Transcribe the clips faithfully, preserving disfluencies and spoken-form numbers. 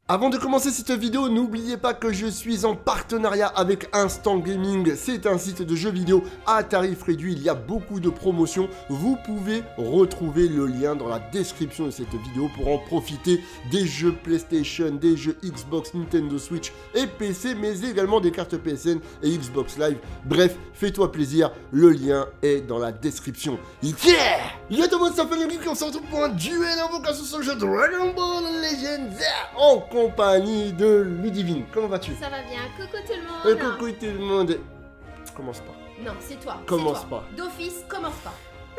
Avant de commencer cette vidéo, n'oubliez pas que je suis en partenariat avec Instant Gaming. C'est un site de jeux vidéo à tarif réduit. Il y a beaucoup de promotions. Vous pouvez retrouver le lien dans la description de cette vidéo pour en profiter des jeux PlayStation, des jeux Xbox, Nintendo Switch et P C, mais également des cartes P S N et Xbox Live. Bref, fais-toi plaisir. Le lien est dans la description. Yeah! Yo tout le monde, ça fait le geek, on se retrouve pour un duel invocation sur le jeu Dragon Ball Legends en compagnie de Ludivine. Comment vas-tu? Ça va bien, coucou tout le monde. Euh, coucou tout le monde. Commence pas. Non, c'est toi. Commence toi. pas. D'office, commence pas.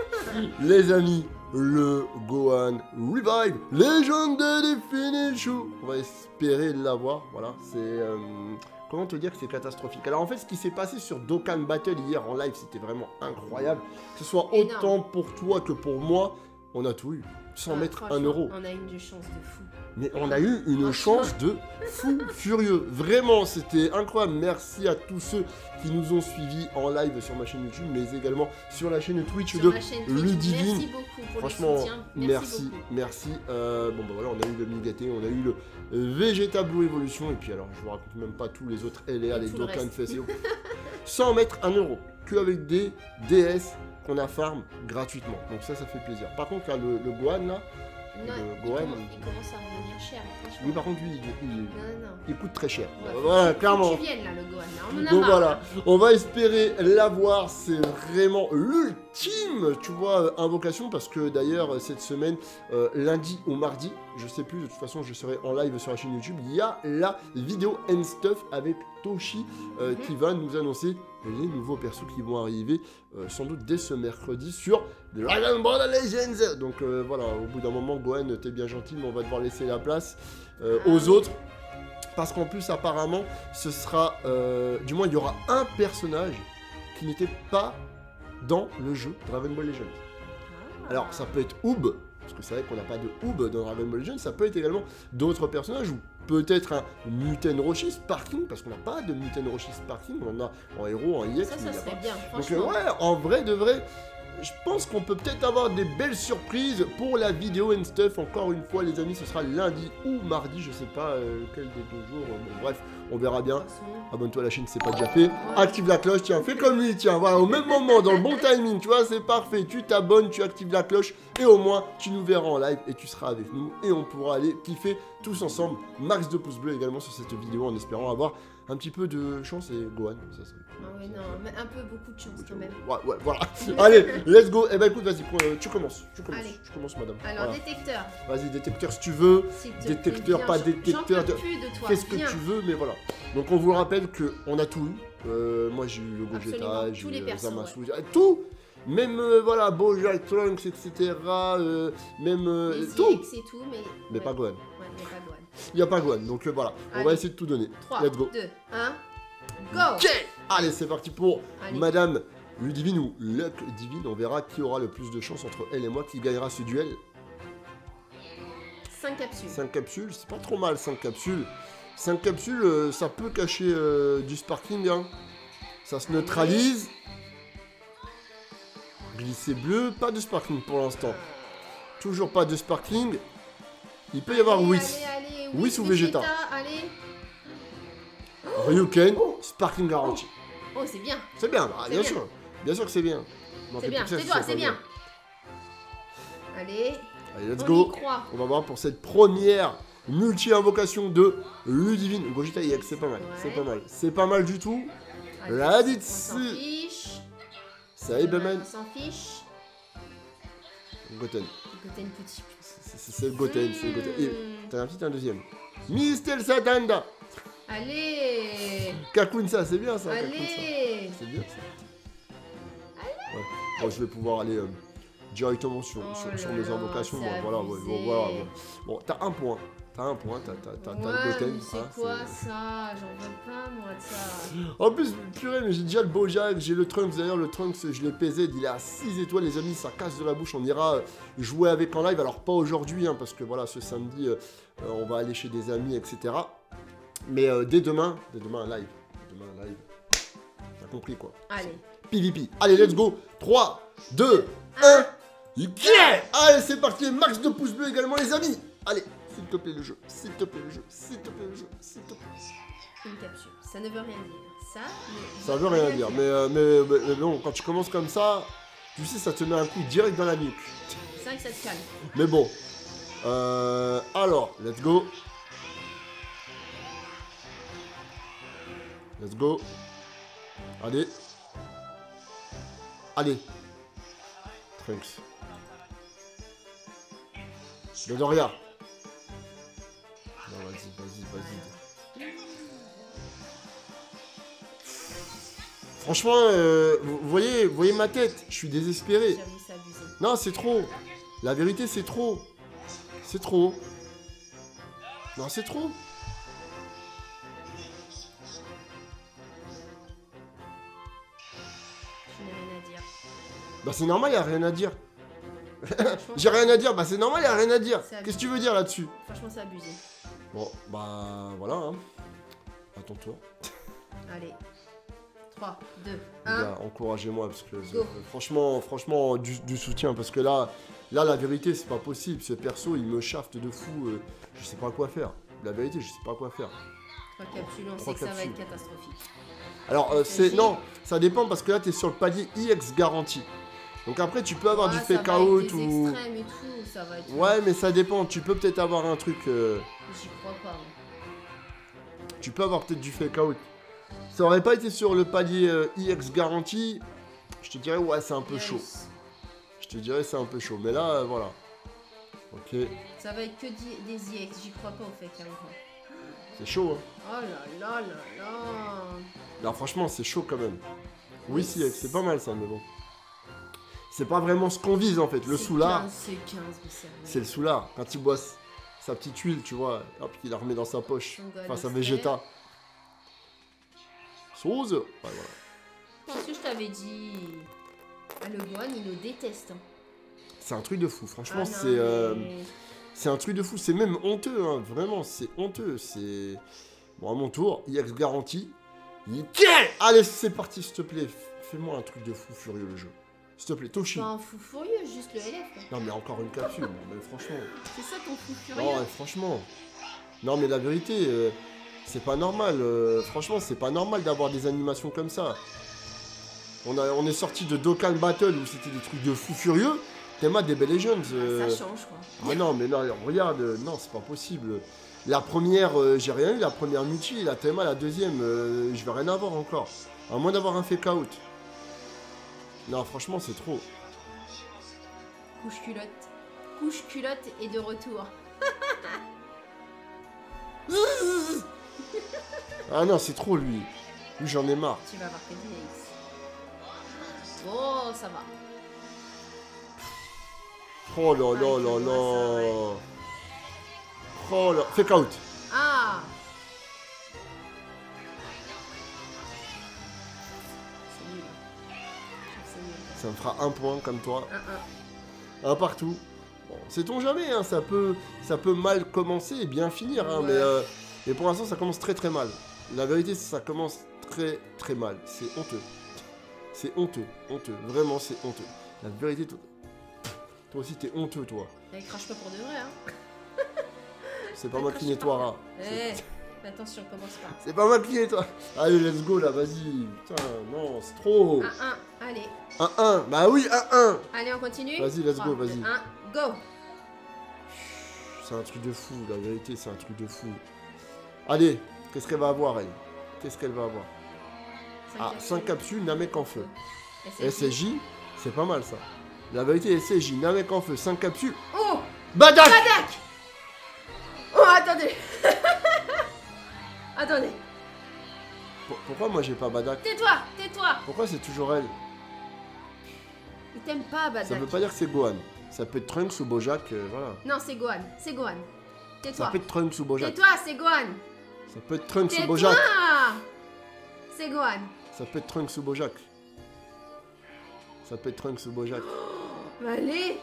Les amis, le Gohan Revive Legendary Finish. On va espérer l'avoir. Voilà, c'est... Euh... Comment te dire que c'est catastrophique? Alors en fait, ce qui s'est passé sur Dokkan Battle hier en live, c'était vraiment incroyable. Que ce soit Énorme. autant pour toi que pour moi, on a tout eu. Sans Ah, mettre un euro. On a une de chance de fou. Mais on a eu une chance de fou furieux. Vraiment, c'était incroyable. Merci à tous ceux qui nous ont suivis en live sur ma chaîne YouTube, mais également sur la chaîne Twitch Sur de ma chaîne Twitch, Ludivine. Merci beaucoup pour Franchement, le soutien. Merci, merci, beaucoup. merci. Euh, bon, bah voilà, on a eu le Migaté, on a eu le Vegeta Blue Evolution, et puis alors, je vous raconte même pas tous les autres L A, Et les tout le Dokkan reste. F S O. Sans mettre un euro, que avec des D S qu'on a farm gratuitement. Donc ça, ça fait plaisir. Par contre, là, le, le Gohan, là, Non, Le il, Gohan, commence, il- il commence à revenir cher, franchement. oui, par contre, lui, il, il- Non, non, non. il coûte très cher. Ouais, Voilà, faut que clairement. tu viennes là, le Gohan, là. On en a Donc marre. voilà, là. on va espérer l'avoir, c'est vraiment l'ultime, tu vois, euh, invocation, parce que d'ailleurs, euh, cette semaine, euh, lundi ou mardi, je sais plus, de toute façon, je serai en live sur la chaîne YouTube, il y a la vidéo and stuff avec Toshi, euh, Mhm. qui va nous annoncer les nouveaux persos qui vont arriver, euh, sans doute dès ce mercredi, sur Dragon Ball Legends. Donc euh, voilà, au bout d'un moment, Gohan, t'es bien gentil, mais on va devoir laisser la place euh, Ah aux oui. autres. Parce qu'en plus, apparemment, ce sera... euh, du moins, il y aura un personnage qui n'était pas dans le jeu Dragon Ball Legends. Ah. Alors, ça peut être Oob, parce que c'est vrai qu'on n'a pas de Oob dans Dragon Ball Legends. Ça peut être également d'autres personnages, ou peut-être un Muten Roshi Sparking, parce qu'on n'a pas de Muten Roshi Sparking. On en a en héros, en I X, Ça, mais ça il y a serait pas. bien, Donc, franchement. euh, ouais, en vrai de vrai... Je pense qu'on peut peut-être avoir des belles surprises pour la vidéo and stuff. Encore une fois, les amis, ce sera lundi ou mardi, je sais pas euh, lequel des deux jours. Bon, bref, on verra bien. De toute façon. Abonne-toi à la chaîne si c'est pas déjà fait. Active la cloche, tiens, fais comme lui, tiens, voilà, au même moment, dans le bon timing, tu vois, c'est parfait. Tu t'abonnes, tu actives la cloche, et au moins, tu nous verras en live et tu seras avec nous. Et on pourra aller kiffer tous ensemble. Max de pouces bleus également sur cette vidéo en espérant avoir un petit peu de chance et Gohan, ça serait. Ah ouais, non, mais un peu beaucoup de chance quand même. Ouais, ouais, voilà. Allez, let's go. Eh ben écoute, vas-y, prends, euh, tu commences. Tu commences. Allez. Tu commences, madame. Alors, Voilà. détecteur. Vas-y, détecteur si tu veux. s'il te Détecteur, plaît, pas viens, détecteur, J'en peux de- plus de toi. Fais ce que viens. tu veux, mais voilà. Donc on vous rappelle qu'on a tout eu. Euh, moi j'ai eu le Absolument, Gogeta, tous j'ai les eu euh, persos, Zamasu, j'ai- tout. Même euh, voilà, Bojack, Trunks, et cetera. euh, même euh, Les tout. I X et tout, mais. Mais ouais. pas Gohan. Ouais, mais pas Gohan. Il n'y a pas Gohan, donc euh, voilà. On va Allez. essayer de tout donner. trois, Let's go. deux, un, go. Ok. Allez, c'est parti pour Allez. Madame Ludivine ou Luck Divine. On verra qui aura le plus de chance entre elle et moi, qui gagnera ce duel. cinq capsules. cinq capsules, c'est pas trop mal, cinq capsules. cinq capsules, euh, ça peut cacher euh, du sparkling, hein. Ça se neutralise. Glissé bleu, pas de sparkling pour l'instant. Toujours pas de sparkling. Il peut y avoir Allez, Whis. allez, allez, Whis ou Vegeta. Allez. Ryuken, sparkling garanti. Oh, c'est bien. C'est bien, bah, C'est bien bien. sûr. Bien sûr que c'est bien. Non, C'est fais bien. plus que ça, C'est toi, ça c'est va bien. Allez. Allez, let's On go. y croit. On va voir pour cette première multi-invocation de Ludivine. Gogeta I X, c'est pas mal. C'est Ouais. pas mal. C'est pas mal du tout. Allez, La on dite s'en fiche. Cyberman. On s'en fiche. Goten. Goten petit. C'est c'est- c'est le Goten, c'est le Goten. Et Hmm. t'as un petit, un deuxième. Mister Satanda. Allez. Kakunsa, c'est bien ça, Kakunsa. Allez. C'est bien ça. Ouais. Bon, je vais pouvoir aller euh, directement sur, Oh sur, là sur mes là, invocations. c'est Bon, voilà, ouais, abusé. bon, voilà, ouais. Bon, t'as un point. T'as un point, t'as t'as- t'as- t'as Ouais, le Goten. mais c'est hein, quoi ça? J'en veux pas moi de ça. En plus, purée, mais j'ai déjà le Bojack, j'ai le Trunks. D'ailleurs, le Trunks, je l'ai pesé, il est à six étoiles, les amis, ça casse de la bouche. On ira euh, jouer avec en live. Alors, pas aujourd'hui, hein, parce que voilà, ce samedi, euh, euh, on va aller chez des amis, et cetera. Mais euh, dès demain, dès demain, un live. Demain, un live. T'as compris quoi? Allez. P V P. Allez, let's go. trois, deux, un. Yeah! Allez, c'est parti. Max de pouces bleus également, les amis. Allez. s'il te plaît le jeu, s'il te plaît le jeu, s'il te plaît le jeu, s'il te plaît. Une capsule. Ça ne veut rien dire. Ça ne Ça veut rien dire, mais, euh, mais, mais, mais bon, quand tu commences comme ça, tu sais, ça te met un coup direct dans la nuque. C'est vrai que ça te calme. Mais bon. Euh, alors, let's go. Let's go. Allez. Allez. Trunks. Dodoria. Non, vas-y, vas-y, vas-y. Franchement, euh, vous voyez, vous voyez ma tête, je suis désespéré. J'avoue, c'est abusé. Non, c'est trop. La vérité, c'est trop. C'est trop. Non, c'est trop. Je n'ai rien à dire. Bah c'est normal, y a rien à dire. Franchement, J'ai rien à dire, bah c'est normal, y a rien à dire. C'est abusé. Qu'est-ce que tu veux dire là-dessus? Franchement, c'est abusé. Bon, bah voilà. Hein. À ton tour. Allez. trois, deux, Les un. gars, encouragez-moi parce que Go. euh, franchement, franchement, du, du soutien parce que là, là, la vérité, c'est pas possible. Ce perso, il me shafte de fou. euh, je sais pas quoi faire. La vérité, je sais pas quoi faire. Trois capsules, on Trois sait que ça va capsules. être catastrophique. Alors, euh, c'est Vas-y. non, ça dépend parce que là, t'es sur le palier I X garantie. Donc après, tu peux avoir Ah, du ça fake va être out des ou. extrêmes et tout, ça va être... Ouais, mais ça dépend. Tu peux peut-être avoir un truc. euh, J'y crois pas. moi. Tu peux avoir peut-être du fake out. Ça aurait pas été sur le palier euh, I X garantie. Je te dirais, ouais, c'est un peu chaud. Yes. Je te dirais, c'est un peu chaud. Mais là, euh, voilà. Ok, Ça va être que di- des I X, j'y crois pas au fait carrément. c'est chaud. Hein. Oh là là là là. Là, franchement, c'est chaud quand même. Oui, si, c'est pas mal ça, mais bon. C'est pas vraiment ce qu'on vise en fait. Le C'est soulard, quinze, C'est quinze, mais c'est c'est le soulard. Quand il boit sa petite huile, tu vois, hop, il la remet dans sa poche. Son goal Face à extrait. Vegeta. Sauce. Ouais, voilà. Parce que je t'avais dit. Ah, le Gohan, il nous déteste. hein. C'est un truc de fou. Franchement, Ah non, c'est. euh, mais- C'est un truc de fou, c'est même honteux, hein. Vraiment, c'est honteux, c'est... Bon, à mon tour, I X garantie. Nickel. Allez, c'est parti, s'il te plaît, fais-moi un truc de fou furieux, le jeu. S'il te plaît, Toshi. Pas un fou furieux, juste le L F. quoi. Non, mais encore une capsule, non, mais franchement... C'est ça ton fou furieux. Non, ouais, franchement... Non, mais la vérité, euh, c'est pas normal, euh, franchement, c'est pas normal d'avoir des animations comme ça. On, a, on est sorti de Dokkan Battle, où c'était des trucs de fou furieux. Théma des Bell Legends... euh, Ça change quoi. Ah non, mais non, regarde, euh, non, c'est pas possible. La première, euh, j'ai rien eu, la première multi, la T M A, la deuxième, euh, je vais rien avoir encore. À moins d'avoir un fake out. Non, franchement, c'est trop. Couche culotte. Couche culotte est de retour. Ah non, c'est trop, lui. Lui, j'en ai marre. Tu vas avoir que des X. Oh, ça va. Oh là là là là. Oh là. Fake out. Ah. C'est nul. Je trouve que c'est nul. Ça me fera un point comme toi. Un, un. Un partout. Bon, sait-on jamais, hein, ça peut, ça peut mal commencer et bien finir, hein, Ouais. mais, euh, mais pour l'instant ça commence très très mal. La vérité, ça commence très très mal. C'est honteux. C'est honteux, honteux. Vraiment, c'est honteux. La vérité, toi, toi aussi t'es honteux, toi. Elle crache pas pour de vrai, hein. C'est pas Elle moi crache qui nettoiera. Eh, attention, commence pas. C'est pas moi qui nettoie. Allez, let's go là, vas-y. Putain, non, c'est trop. un, un, allez. un un. Bah oui, un un. Allez, on continue. Vas-y, let's trois, go, deux, vas-y. un, go. C'est un truc de fou, la vérité, c'est un truc de fou. Allez, qu'est-ce qu'elle va avoir, elle? Qu'est-ce qu'elle va avoir? Ah, cinq capsules, Namek en feu. S S J, c'est pas mal ça. La vérité, S S J, Namek en feu, cinq capsules. Oh, Badak. Badak. Oh, attendez. Attendez. Pour- Pourquoi moi j'ai pas Badak? Tais-toi, tais-toi. Pourquoi c'est toujours elle? Il t'aime pas, Badak. Ça veut pas dire que c'est Gohan. Ça peut être Trunks ou Bojack, euh, voilà. Non, c'est Gohan. C'est Gohan. Ça Tais-toi. peut être Trunks ou Bojack. Tais-toi, c'est Gohan. Ça peut être Trunks ou Tais-toi. Bojack. C'est Gohan. Ça peut être Trunks ou Bojack. Ça peut être Trunks ou Bojack. Allez.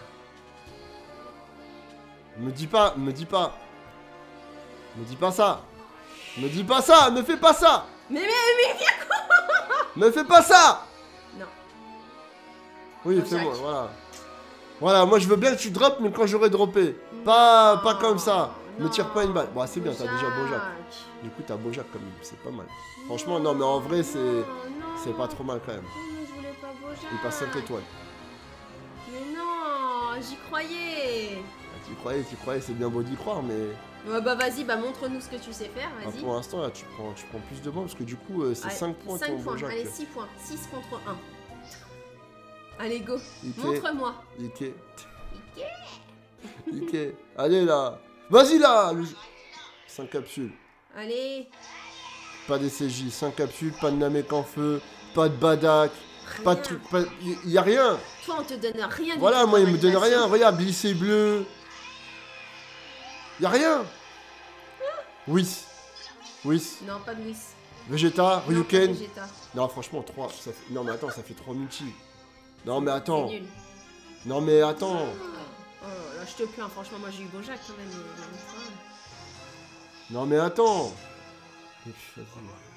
Me dis pas, me dis pas. Me dis pas ça. Me dis pas ça, me fais pas ça. Mais, mais, mais, viens. Me fais pas ça. Non. Oui, Bojack. fais-moi, voilà. Voilà, moi je veux bien que tu droppes, mais quand j'aurai droppé. Pas, pas comme ça. Me tire pas une balle. Bon, c'est bien, t'as déjà Bojack. Du coup, t'as Bojack quand même, c'est pas mal. Franchement, non, mais en vrai, c'est c'est pas trop mal quand même. Mais je voulais pas Bojack. Il passe cinq étoiles. Mais non, j'y croyais. Ah, tu croyais, tu croyais, c'est bien beau d'y croire, mais... Ouais, bah vas-y, bah montre-nous ce que tu sais faire, Ah, vas-y. pour l'instant, là, tu prends, tu prends plus de points, parce que du coup, euh, c'est Allez, cinq points cinq ton points, Bojack. allez, six points, six contre un. Allez, go, Ike. montre-moi. Ike. Ike. Ike. Allez, là. Vas-y, là le... cinq capsules. Allez. Pas des C J, cinq capsules, pas de Namek en feu, pas de Badak, Rien. pas de truc, pas... Il y a rien. Toi, on te donne rien. Voilà, du tout moi, il en me donne animation. rien. Regarde, glissé bleu. Y a rien. Whis. Whis. Non, pas de Whis. Vegeta, Non, pas Ryuken. Vegeta. Non, franchement, trois. Ça fait... Non, mais attends, ça fait trois multi. Non, mais C'est attends. nul. Non, mais attends. Oh là, je te plains, franchement, moi j'ai eu Bojack quand même. mais- mais- Non, mais attends. Vas-y.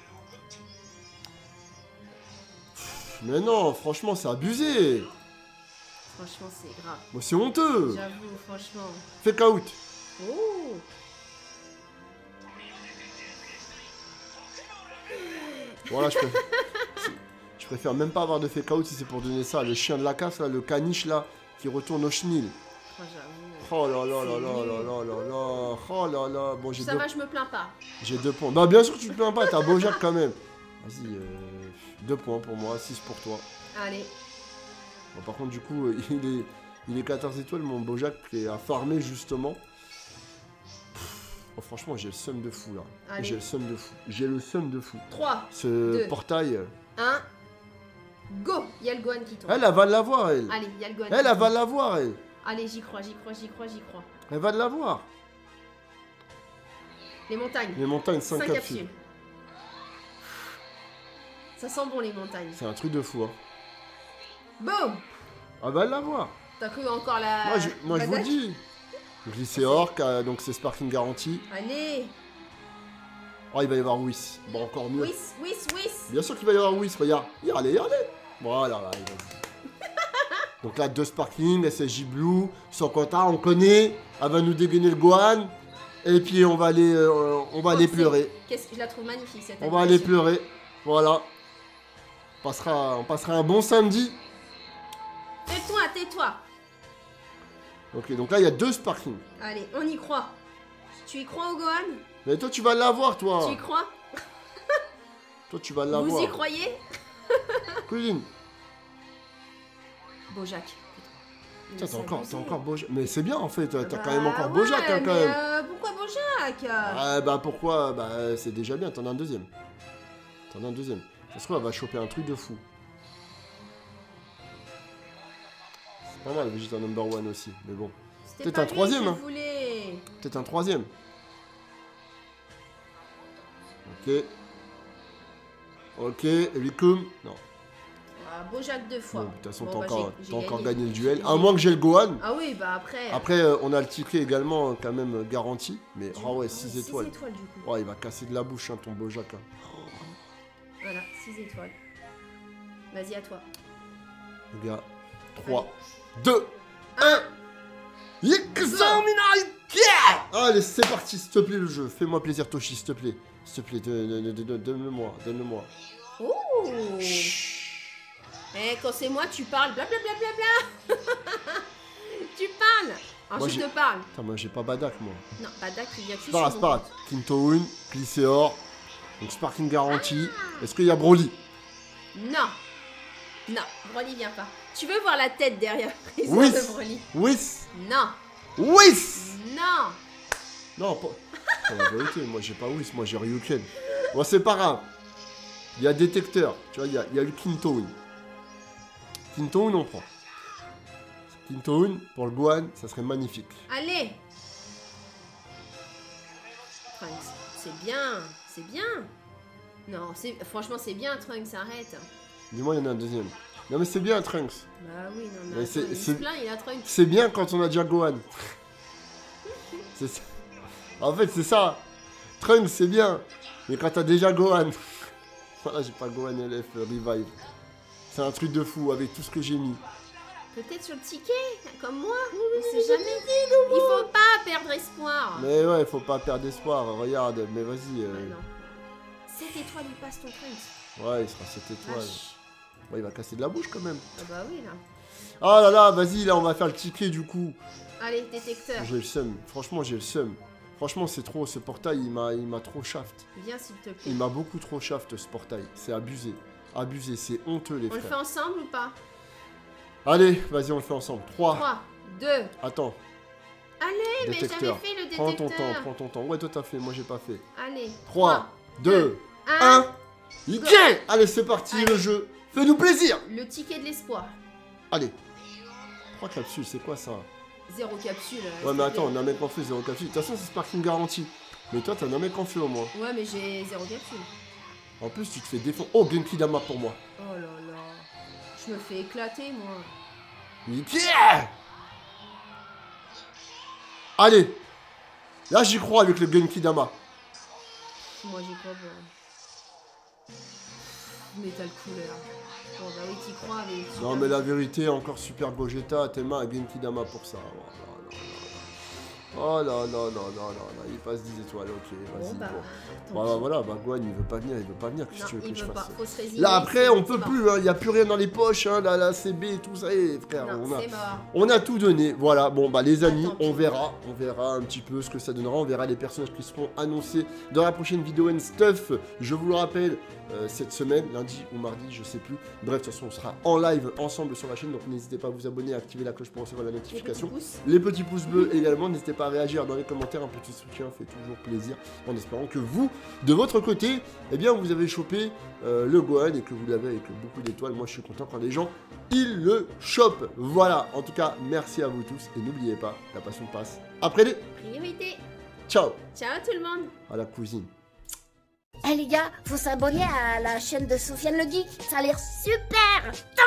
Mais non, franchement, c'est abusé. Franchement, c'est grave. Bon, c'est honteux. J'avoue, franchement. Fake out. Oh. Voilà, je préfère... je préfère même pas avoir de fake out si c'est pour donner ça. Le chien de la casse, là, le caniche, là, qui retourne au chenil. Oh, j'avoue. Oh là là là là là là là là. Oh là là. Bon, j'ai Ça deux... va, je me plains pas. J'ai deux points. Bah, bien sûr que tu te plains pas, t'as Bojack quand même. Vas-y, euh... deux points pour moi, six pour toi. Allez. Bon, par contre, du coup, euh, il est... il est quatorze étoiles, mon Bojack, qui est à farmer, justement. Oh, franchement, j'ai le seum de fou, là. Allez. J'ai le seum de fou. J'ai le seum de fou. trois, Ce Deux. portail... euh, un, go. Il y a le Gohan qui tombe. Elle, elle va l'avoir, elle. Allez, il y a le Gohan Elle, qui elle tombe. va l'avoir, elle. Allez, j'y crois, j'y crois, j'y crois, j'y crois. Elle va l'avoir. Les montagnes. Les montagnes, cinq cinq capsules. capsules. Ça sent bon les montagnes. C'est un truc de fou, hein. Boum. Elle va l'avoir. T'as cru encore la... Moi, je, moi, je vous le Badak? dis. Glycéor, euh, donc c'est Sparking garanti. Allez. Oh, il va y avoir Whis. Bon, encore mieux. Whis, whis, whis. Bien sûr qu'il va y avoir Whis, regarde. Regardez, regardez. Voilà, là, il va... Donc là, deux Sparkling, S S J Blue, sans quota, on connaît. Elle va nous dégainer le Gohan. Et puis on va aller, euh, on va Oh, aller c'est- pleurer. Qu'est-ce que je la trouve magnifique cette On va aller animation. pleurer. Voilà. On passera, on passera un bon samedi. Tais-toi, tais-toi. Ok, donc là, il y a deux Sparkling. Allez, on y croit. Tu y crois au Gohan? Mais toi, tu vas l'avoir, toi. Tu y crois? Toi, tu vas Vous l'avoir. y croyez? Cuisine. Bojack. Putain, t'as encore, t'as encore Bojack. Mais c'est bien, en fait. T'as Bah quand même encore ouais, Bojack, hein, quand mais même. euh, pourquoi Bojack? Ah, bah pourquoi? Bah, c'est déjà bien. T'en as un deuxième. T'en as un deuxième. Ça se trouve, elle va choper un truc de fou. C'est pas mal, Vegeta number one aussi. Mais bon. C'était peut-être pas un lui troisième, que hein. je voulais. Peut-être un troisième. Ok. Ok, Rikum. Non. Ah, Bojack deux fois. Bon, de toute façon, Bon, t'as bah, encore, j'ai- t'as j'ai encore gagné. gagné le duel. J'ai- À moins que j'ai le Gohan. Ah oui, bah après. Après, euh, on a le ticket également, euh, quand même, euh, garanti. Mais, Du ah ouais, coup, six six étoiles. étoiles du coup. Oh, il va casser de la bouche, hein, ton Bojack. Hein. Voilà, six étoiles. Vas-y, à toi. Les gars, trois, deux, un. Allez, c'est parti, s'il te plaît, le jeu. Fais-moi plaisir, Toshi, s'il te plaît. S'il te plaît, donne-le-moi, donne-le-moi. Ouh. Eh, quand c'est moi, tu parles, blablabla. Tu parles. Moi, Ensuite, j'ai- je parle. Putain, moi, j'ai pas Badak, moi. Non, Badak, il vient que C'est pas grave, c'est pas grave. Kintoun, Glycéor. Donc, Sparking garanti. Est-ce qu'il y a Broly? Non. Non, Broly vient pas. Tu veux voir la tête derrière la prison Oui. de Broly? Whis. Non. Whis. Non. Non, pas... C'est la vérité, moi, j'ai pas Whis, moi, j'ai Ryuken. Bon, c'est pas grave. Il y a détecteur. Tu vois, il y a, il y a le Kintoun. Kintoun, on prend. Kintoun, pour le Gohan, ça serait magnifique. Allez. Trunks, c'est bien. C'est bien. Non, c'est franchement, c'est bien, Trunks, arrête. Dis-moi, il y en a un deuxième. Non, mais c'est bien, Trunks. Bah oui, non, mais, Mais attends, c'est- il se c'est- plaint, il a Trunks. C'est bien quand on a déjà Gohan. C'est ça. En fait, c'est ça. Trunks, c'est bien. Mais quand t'as déjà Gohan. Voilà, j'ai pas Gohan L F euh, Revive. C'est un truc de fou avec tout ce que j'ai mis. Peut-être sur le ticket, comme moi. On sait jamais. Il faut pas perdre espoir. Mais ouais, faut pas perdre espoir. Regarde, mais vas-y. Euh... Ouais, non. sept étoiles, il passe ton train. Ouais, il sera sept étoiles. Ouais, il va casser de la bouche quand même. Ah bah oui, là. Ah là là, vas-y, là, on va faire le ticket du coup. Allez, détecteur. J'ai le seum. Franchement, j'ai le seum. Franchement, c'est trop. Ce portail, il m'a il m'a trop shaft. Viens, s'il te plaît. Il m'a beaucoup trop shaft, ce portail. C'est abusé. Abusé, c'est honteux, les on frères. On le fait ensemble ou pas? Allez, vas-y, on le fait ensemble. trois. trois, deux. Attends. Allez, détecteur. mais j'avais fait le détecteur. Prends ton temps, prends ton temps. Ouais, toi, t'as fait. Moi, j'ai pas fait. Allez. trois, deux, un. Nickel. Allez, c'est parti, Allez. le jeu. Fais-nous plaisir. Le ticket de l'espoir. Allez. trois capsules, c'est quoi ça? Zéro capsule. Ouais, mais attends, on a un mec en feu, zéro capsule. De toute façon, c'est Sparking garantie. Mais toi, t'as un mec en feu au moins. Ouais, mais j'ai zéro capsule. En plus, tu te fais défendre. Oh, Genki Dama pour moi. Oh là là. Je me fais éclater, moi. Nickel. Allez. Là, j'y crois avec le Genki Dama. Moi, j'y crois pas. Métal couleur. Bon, bah oui, t'y crois, mais... Non, mais la vérité, encore Super Gogeta, tes mains à Genki Dama pour ça. Oh là là là là là là, il passe dix étoiles, ok, vas-y. Bon, bah, bon. Voilà, voilà, bah Gohan il veut pas venir, il veut pas venir, qu'est-ce que tu veux que je fasse? Résigner, là après on peut plus, il hein, n'y a plus rien dans les poches, hein, la, la C B et tout ça, et frère, non, on, a, mort. on a tout donné, voilà, bon bah les amis, Attends, on verra, on verra un petit peu ce que ça donnera, on verra les personnages qui seront annoncés dans la prochaine vidéo and stuff, je vous le rappelle, euh, cette semaine, lundi ou mardi, je sais plus, bref, de toute façon on sera en live ensemble sur la chaîne, donc n'hésitez pas à vous abonner, à activer la cloche pour recevoir la notification, les petits pouces, les petits pouces bleus également, n'hésitez pas à réagir dans les commentaires, un petit soutien fait toujours plaisir, en espérant que vous, de votre côté, eh bien vous avez chopé euh, le Gohan et que vous l'avez avec beaucoup d'étoiles. Moi je suis content quand les gens ils le chopent. Voilà, en tout cas merci à vous tous et n'oubliez pas, la passion passe après les priorités. Ciao. Ciao tout le monde. À la cousine. Eh hey les gars, faut s'abonner à la chaîne de Sofiane le Geek, ça a l'air super.